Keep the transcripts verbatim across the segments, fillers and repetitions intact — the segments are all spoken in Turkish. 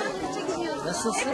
Nasılsın?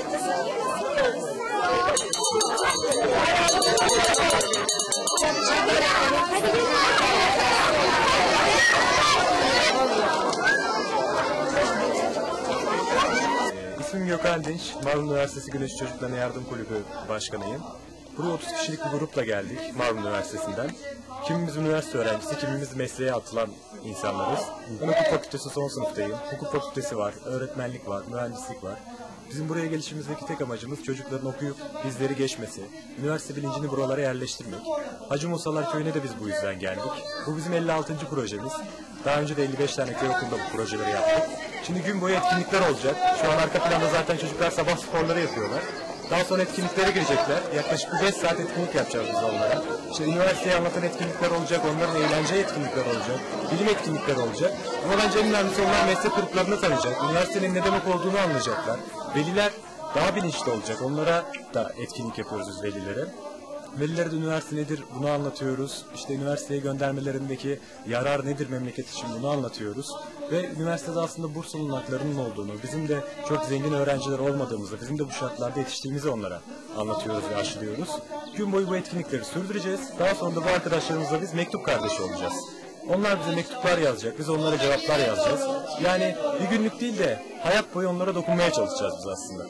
İsmim Gökhan Dinç, Marmara Üniversitesi Güneş Çocuklarına Yardım Kulübü Başkanıyım. Buraya otuz kişilik bir grupla geldik Marmara Üniversitesi'nden. Kimimiz üniversite öğrencisi, kimimiz mesleğe atılan insanlarız. Ben hukuk fakültesi son sınıftayım. Hukuk fakültesi var, öğretmenlik var, mühendislik var. Bizim buraya gelişimizdeki tek amacımız çocukların okuyup bizleri geçmesi, üniversite bilincini buralara yerleştirmek. Hacı Musalar Köyü'ne de biz bu yüzden geldik. Bu bizim elli altıncı projemiz. Daha önce de elli beş tane köy okulda bu projeleri yaptık. Şimdi gün boyu etkinlikler olacak. Şu an arka planda zaten çocuklar sabah sporları yapıyorlar. Daha sonra etkinliklere girecekler. Yaklaşık beş saat etkinlik yapacağız biz onlara. İşte üniversiteyi anlatan etkinlikler olacak, onların eğlence etkinlikleri olacak, bilim etkinlikleri olacak. Ama bence en önemlisi onlar meslek gruplarını tanıyacak, üniversitenin ne demek olduğunu anlayacaklar. Veliler daha bilinçli olacak, onlara da etkinlik yapıyoruz biz velilere. Velilere de üniversite nedir bunu anlatıyoruz. İşte üniversiteye göndermelerindeki yarar nedir memleket için bunu anlatıyoruz. Ve üniversitede aslında burs olanaklarının olduğunu, bizim de çok zengin öğrenciler olmadığımızı, bizim de bu şartlarda yetiştiğimizi onlara anlatıyoruz ve aşılıyoruz. Gün boyu bu etkinlikleri sürdüreceğiz. Daha sonra da bu arkadaşlarımızla biz mektup kardeşi olacağız. Onlar bize mektuplar yazacak, biz onlara cevaplar yazacağız. Yani bir günlük değil de hayat boyu onlara dokunmaya çalışacağız biz aslında.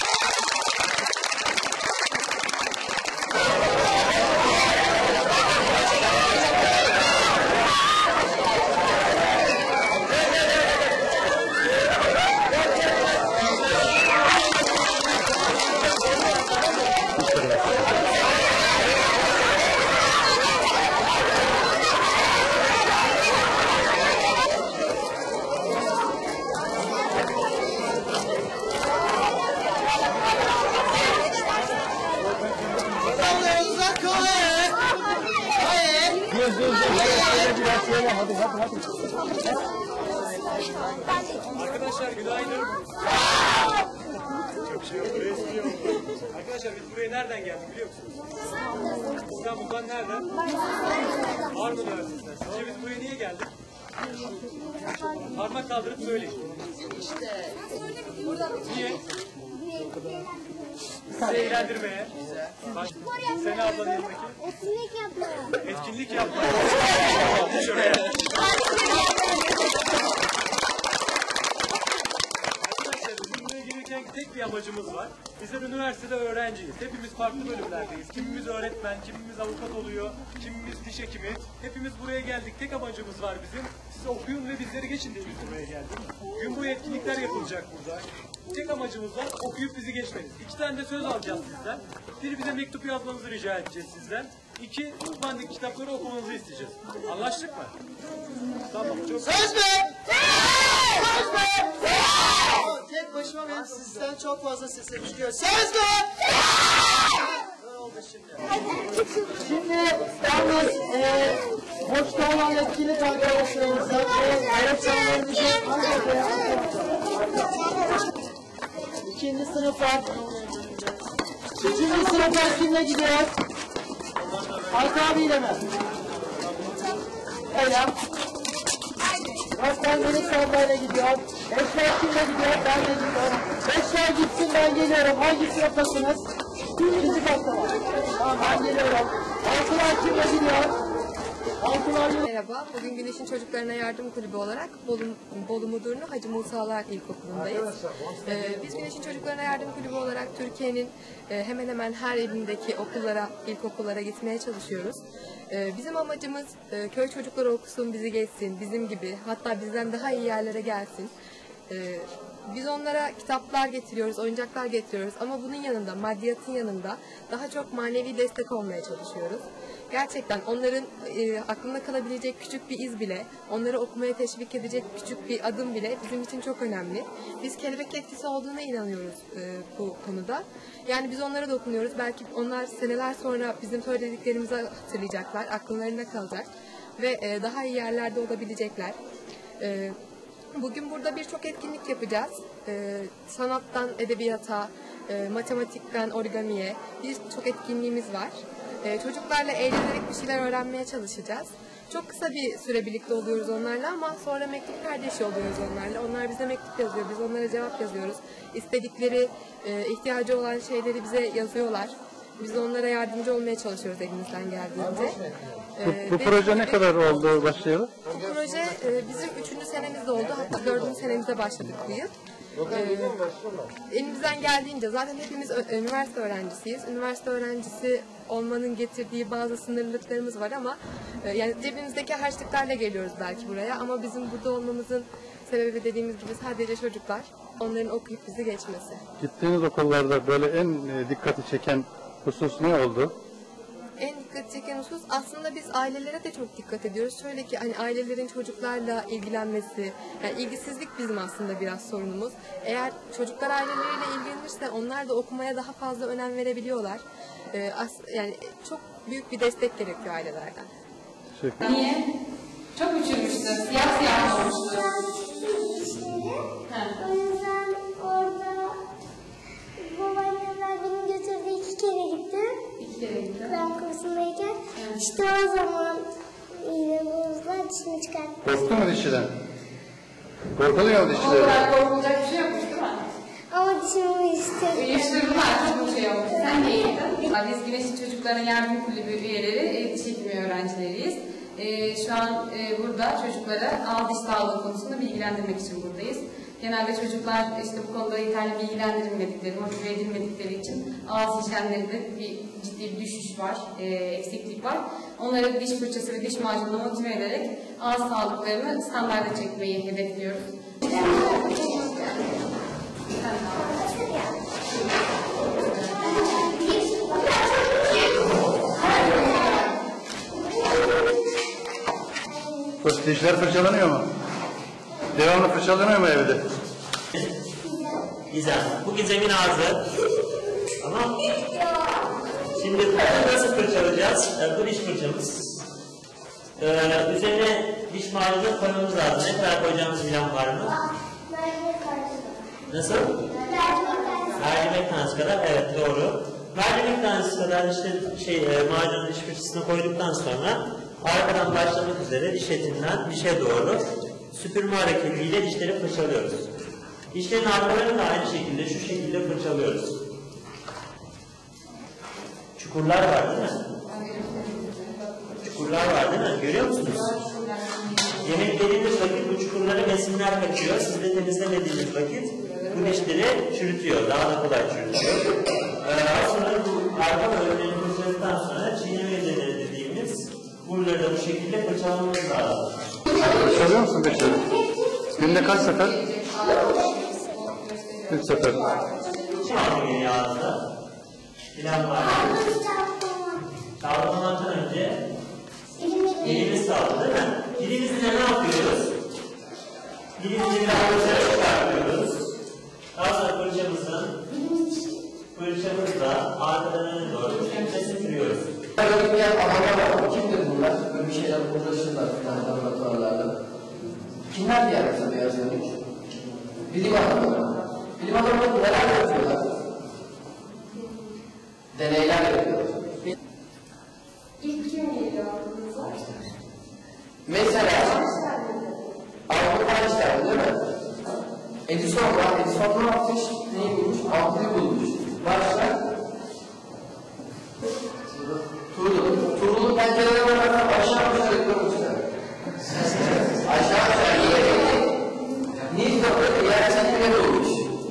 Arkadaşlar günaydın. Çok şey yok. Arkadaşlar biz buraya nereden geldik biliyor musunuz? İstanbul'dan nereden? Marmara Üniversitesi'nden. Sizce biz buraya niye geldik? Parmak kaldırıp söyleyin. Niye? Sizi eğlendirmeye. Bak, Sena ablanın yanındaki. Etkinlik yapmaya. Etkinlik yapmaya. Şuraya. Tek bir amacımız var. Bizler üniversitede öğrenciyiz. Hepimiz farklı bölümlerdeyiz. Kimimiz öğretmen, kimimiz avukat oluyor, kimimiz diş hekimi. Hepimiz buraya geldik. Tek amacımız var bizim. Siz okuyun ve bizleri geçin diye biz buraya geldik. Gün boyu etkinlikler yapılacak burada. Tek amacımız var okuyup bizi geçmeniz. İki tane de söz alacağız sizden. Biri bize mektup yazmanızı rica edeceğiz sizden. İki, Lütfen'deki kitapları okumanızı isteyeceğiz. Anlaştık mı? Tamam. Çok... Söz mü? Söz mü? Tek başıma benim sizden çok fazla sesim çıkıyor. Söz mü? Ne oldu şimdi? Şimdi yalnız e, boşta olan etkinlik arkadaşlarımızla ve öğretmenlerimizle İkinci sınıfa İkinci sınıfa kimle gidiyor? Hakkı abiyle mi? Öyle. Hakan Melik ablayla gidiyor. Eşler kimle gidiyor? Ben de gidiyorum. Eşler gitsin ben geliyorum. Hangisi yapasınız? İkinci katta var. Tamam ben geliyorum. Altılar kimle gidiyor? Altılar yok. Merhaba, bugün Güneş'in Çocuklarına Yardım Kulübü olarak Bolu, Bolu Mudurnu Hacı Musalar İlkokulu'ndayız. Ee, biz Güneş'in Çocuklarına Yardım Kulübü olarak Türkiye'nin e, hemen hemen her ilindeki okullara, ilkokullara gitmeye çalışıyoruz. Ee, bizim amacımız e, köy çocukları okusun, bizi geçsin, bizim gibi, hatta bizden daha iyi yerlere gelsin. Ee, Biz onlara kitaplar getiriyoruz, oyuncaklar getiriyoruz ama bunun yanında, maddiyatın yanında daha çok manevi destek olmaya çalışıyoruz. Gerçekten onların e, aklına kalabilecek küçük bir iz bile, onları okumaya teşvik edecek küçük bir adım bile bizim için çok önemli. Biz kelebek etkisi olduğuna inanıyoruz e, bu konuda. Yani biz onlara dokunuyoruz. Belki onlar seneler sonra bizim söylediklerimizi hatırlayacaklar, akıllarında kalacak ve e, daha iyi yerlerde olabilecekler. E, Bugün burada birçok etkinlik yapacağız. Ee, sanattan edebiyata, e, matematikten origamiye birçok etkinliğimiz var. Ee, çocuklarla eğlenerek bir şeyler öğrenmeye çalışacağız. Çok kısa bir süre birlikte oluyoruz onlarla ama sonra mektup kardeşi oluyoruz onlarla. Onlar bize mektup yazıyor, biz onlara cevap yazıyoruz. İstedikleri, e, ihtiyacı olan şeyleri bize yazıyorlar. Biz onlara yardımcı olmaya çalışıyoruz elimizden geldiğince. Bu, bu proje ne kadar oldu başlayalı? Bu proje e, bizim üçüncü senemizde oldu. Hatta dördüncü senemize başladık bu yıl. E, elimizden geldiğince zaten hepimiz ö- üniversite öğrencisiyiz. Üniversite öğrencisi olmanın getirdiği bazı sınırlılıklarımız var ama e, yani cebimizdeki harçlıklarla geliyoruz belki buraya ama bizim burada olmamızın sebebi dediğimiz gibi sadece çocuklar. Onların okuyup bizi geçmesi. Gittiğiniz okullarda böyle en e, dikkati çeken husus ne oldu? En dikkat çeken husus aslında biz ailelere de çok dikkat ediyoruz. Şöyle ki hani ailelerin çocuklarla ilgilenmesi, yani ilgisizlik bizim aslında biraz sorunumuz. Eğer çocuklar aileleriyle ilgilenirse onlar da okumaya daha fazla önem verebiliyorlar. Ee, as- yani çok büyük bir destek gerekiyor ailelerden. Teşekkür. Niye? Çok uçurmuştu. Siyah siyah olmuştu. O yüzden orada babaannemler beni götürdü, iki kere gittim. İki kere gitti. Kur'an kursundayken. İşte o zaman yine buzlar dişimi çıkarttı. Korktun mu dişçiden? Korkuluyor mu O dişçileri? kadar korkulacak bir şey yokmuş değil mi? Ama dişimi işte. Uyuşturdular, çok bir şey olmuş. Sen neyiydin? Biz Güneşli Çocukların Yardım Kulübü üyeleri, e, diş hekimi öğrencileriyiz. E, şu an e, burada çocuklara ağız diş sağlığı konusunda bilgilendirmek için buradayız. Genelde çocuklar işte bu konuda yeterli bilgilendirilmedikleri, motive edilmedikleri için ağız dişlerinde bir ciddi bir düşüş var, e, eksiklik var. Onları diş fırçası ve diş macununa motive ederek ağız sağlıklarını standarda çekmeyi hedefliyoruz. Dişler fırçalanıyor mu? Devamlı fırçalanıyor mu evde? Gizem. Bu Gizem'in ağzı. Tamam. Şimdi bunu nasıl fırçalayacağız? Ee, bu diş fırçamız. Ee, üzerine diş macunu koymamız lazım. Ne kadar koyacağımız bilen var mı? Nasıl? Mercimek tanesi kadar. Evet, doğru. Mercimek tanesi kadar işte şey e, macunu diş fırçasına koyduktan sonra arkadan başlamak üzere diş etinden dişe doğru süpürme hareketiyle dişleri fırçalıyoruz. Dişlerin arkalarını da aynı şekilde şu şekilde fırçalıyoruz. Çukurlar var değil mi? Çukurlar var değil mi? Görüyor musunuz? Yemek yediğiniz vakit bu çukurlara besinler kaçıyor. Siz de temizlemediğiniz vakit bu dişleri çürütüyor. Daha da kolay çürütüyor. Daha sonra bu arka bölümlerini fırçaladıktan sonra çiğneme üzerine dediğimiz buraları da bu şekilde fırçalamamız lazım. Fırçalıyor musun dişleri? Günde kaç sefer? Üç sefer. Kim aldı geri ağzına? Bilen var mı? Çalmamaktan önce dilimiz kaldı değil mi? Dilimizle ne yapıyoruz? Dilimizi biraz dışarı çıkartıyoruz. Daha sonra fırçamızın fırçamızla arkadan öne doğru şekilde süpürüyoruz. Bilmeyen adamlar var. Kimdir bunlar? Böyle bir şeyler uğraşırlar falan laboratuvarlarda. Kimler diğer mesela yazıyor? Bilim adamları. Bilim adamları neler yapıyorlar? Deneyler yapıyorlar. İlk kim geliyor aklınıza? Mesela Albert Einstein değil mi? Edison var. Edison ne yapmış? Neyi bulmuş? Ampulü bulmuş. Başka? Tuğrul. Tuğrul'un pencereye bakarak aşağı aşağı yapıyormuşlar. Aşağı aşağı yiyerek Newton'da yer çekimleri olmuş.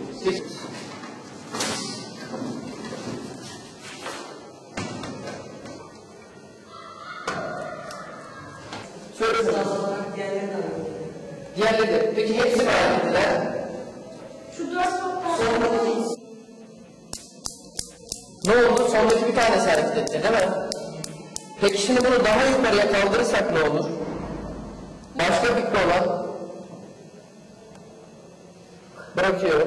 Şöyle diğerleri de. Peki hepsi mi ayrıldılar? Şu dört nokta. Sondaki... Ne oldu? Sondaki bir tanesi hareket etti değil mi? Peki şimdi bunu daha yukarıya kaldırırsak ne olur? Başka fikri olan? Bırakıyorum.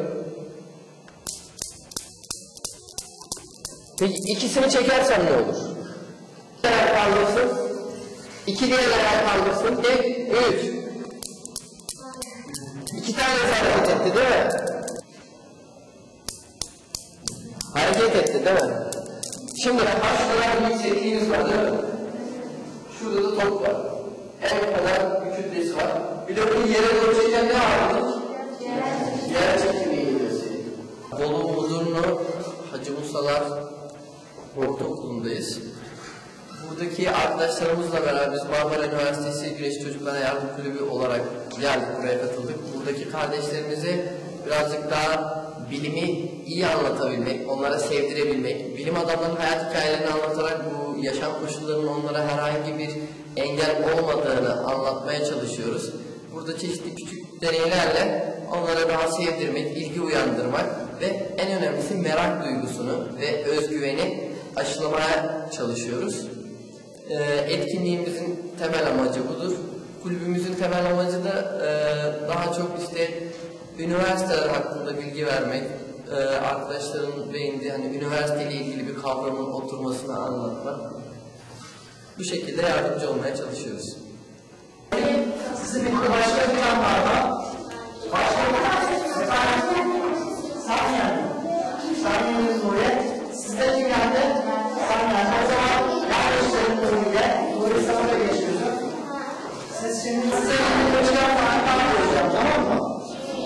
Peki ikisini çekersem ne olur? Diğer kaldırsın. İki diğer kaldırsın. Bir, üç. İki tane hareket etti değil mi? Hareket etti değil mi? Şimdi kaç kadar büyük sektiğimiz var değil mi? Şurada da top var. en kadar bir kütlesi var. Bir de bunu yere doğru çeken ne var? Yer çekimi iğnesi. Bolu Mudurnu Hacı Musalar Ortaokulu'ndayız. Buradaki arkadaşlarımızla beraber biz Marmara Üniversitesi Güneşli Çocuklara Yardım Kulübü olarak geldik, buraya katıldık. Buradaki kardeşlerimize birazcık daha bilimi iyi anlatabilmek, onlara sevdirebilmek, bilim adamlarının hayat hikayelerini anlatarak bu yaşam koşullarının onlara herhangi bir engel olmadığını anlatmaya çalışıyoruz. Burada çeşitli küçük deneylerle onlara daha sevdirmek, ilgi uyandırmak ve en önemlisi merak duygusunu ve özgüveni aşılamaya çalışıyoruz. Etkinliğimizin temel amacı budur. Kulübümüzün temel amacı da daha çok işte üniversiteler hakkında bilgi vermek, arkadaşların beğendiği hani üniversiteyle ilgili bir kavramın oturmasını anlatmak. Bu şekilde yardımcı olmaya çalışıyoruz. Sizi birlikte başka bir yanlarda başka bir Saniye. Saniye'miz buraya. Sizde kim geldi? Saniye. O zaman kardeşlerin önünde Nuri sana da geçiyorsun. Siz şimdi size bir tane yapacağım, tamam mı?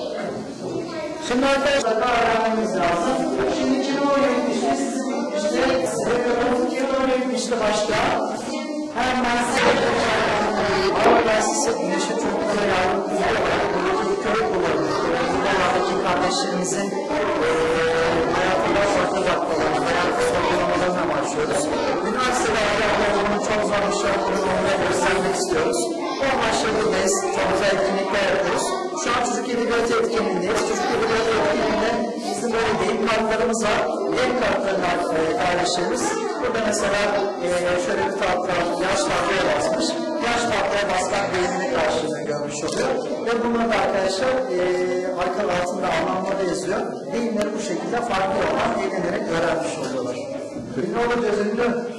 Şimdi arkadaşlar öğrenmemiz lazım. Şimdi kim oraya gitmişti? Siz gitmişti. Size gördüğünüz kim oraya gitmişti başka? Hemen size Marmara Üniversitesi Güneşli Çocuklara Yardım Kulübü olarak buradaki bir köy kullanıyoruz. Buradaki kardeşlerimizin hayatında farklı noktalarını, hayatı sorgulamalarını amaçlıyoruz. Üniversitelerde onların çok zor bir şey olduğunu onlara göstermek istiyoruz. Bu amaçla buradayız. Çok güzel etkinlikler yapıyoruz. Şu an çocuk edebiyatı etkinliğindeyiz. Çocuk edebiyatı etkinliğinde bizim böyle deyim kartlarımız var. Deyim kartlarından kardeşlerimiz. Burada mesela e, şöyle bir tahta, yaş tahtaya basmış. Yaş tahtaya basmak deyimini karşılığını görmüş oluyor. Ve bunlar da arkadaşlar e, arka altında anlamları yazıyor. Deyimleri bu şekilde farklı olan eğlenerek öğrenmiş oluyorlar. Ne olur gözünde?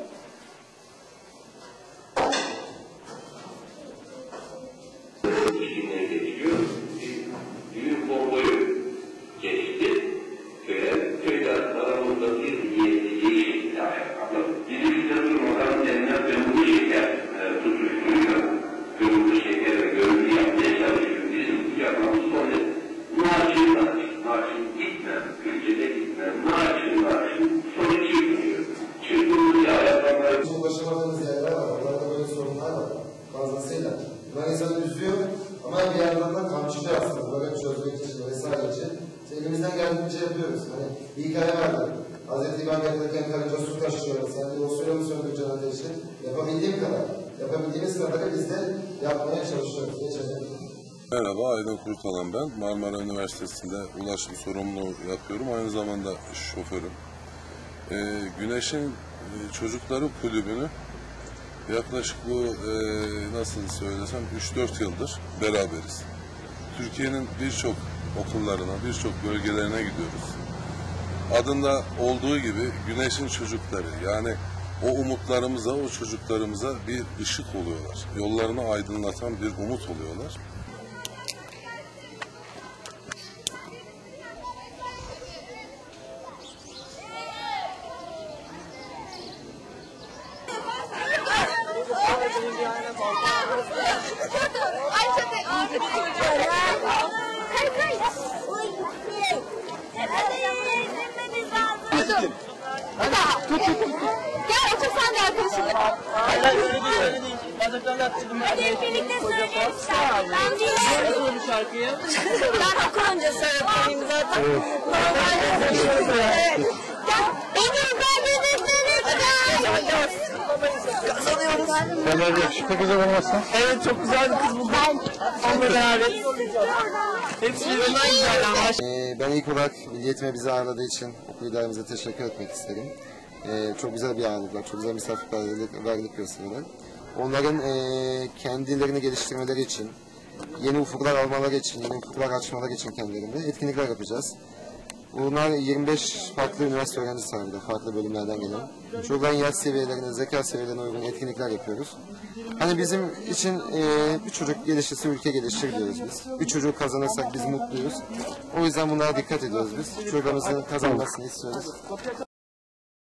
İnsanı üzüyor ama bir yandan da kamçılıyor aslında böyle çözmek için vesaire için. İşte elimizden geldiğince yapıyoruz. Hani bir hikaye vardı. Hazreti İbrahim yaparken karınca su taşıyor. Sen de o suyla mı söndüreceksin ateşi? Yapabildiğim kadar. Yapabildiğimiz kadarı biz de yapmaya çalışıyoruz. Geçelim. Merhaba, Aydın Kurtalan ben. Marmara Üniversitesi'nde ulaşım sorumluluğu yapıyorum. Aynı zamanda şoförüm. Ee, Güneş'in e, Çocukları Kulübü'nü yaklaşık bu e, nasıl söylesem üç dört yıldır beraberiz. Türkiye'nin birçok okullarına, birçok bölgelerine gidiyoruz. Adında olduğu gibi Güneş'in çocukları, yani o umutlarımıza, o çocuklarımıza bir ışık oluyorlar. Yollarını aydınlatan bir umut oluyorlar. Gel otur sen de arkadaşınla. Hadi hep birlikte söyleyelim. Ben biliyorum bu şarkıyı. Ben okurunca söyleyeyim zaten. Normalde söylüyorum. Benim kalbimizden kazanıyoruz. Kadar yakışıklı güzel olmazsa? Evet, çok güzel bir kız buldum. Onunla beraber. Hepsi birbirinden güzel ama. Ee, ben ilk olarak Milli Eğitim'e bizi ağırladığı için okul idaremize teşekkür etmek isterim. Ee, çok güzel bir ağırlıklar, çok güzel misafirperverlik gösteriyorlar. Onların e, kendilerini geliştirmeleri için, yeni ufuklar almaları için, yeni ufuklar açmaları için kendilerinde etkinlikler yapacağız. Bunlar yirmi beş farklı üniversite öğrencisi var burada, farklı bölümlerden gelen. Çocukların yaş seviyelerine, zeka seviyelerine uygun etkinlikler yapıyoruz. Hani bizim için e, bir çocuk gelişirse ülke gelişir diyoruz biz. Bir çocuk kazanırsak biz mutluyuz. O yüzden bunlara dikkat ediyoruz biz. Çocuklarımızın kazanmasını istiyoruz.